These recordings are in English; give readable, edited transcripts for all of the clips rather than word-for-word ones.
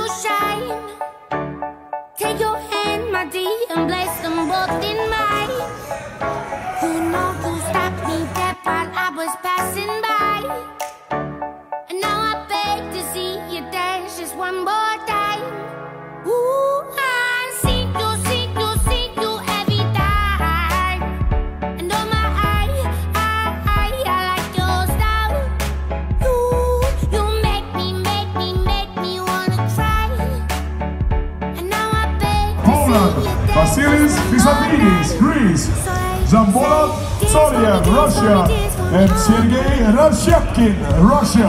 to shine. Take your hand, my dear, and place them both in mine. You know you stopped me dead while I was passing by. And now I beg to see you dance just one more time. Ooh, I see you every time. And oh my, I like your style. You make me wanna try. And now I beg to see you dance. Vasilis Pisapidis, Greece. Zambola Soria, Russia. And Sergei Rasyapkin, Russia.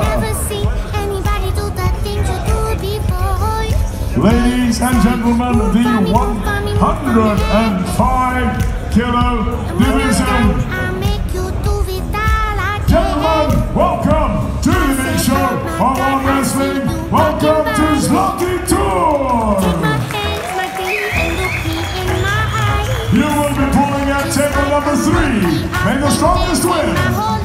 Ladies and gentlemen, the 105-kilo division. Gentlemen, welcome to the big show of arm wrestling. Welcome to Zloty Tur. You will be pulling at table number 3. May the strongest win.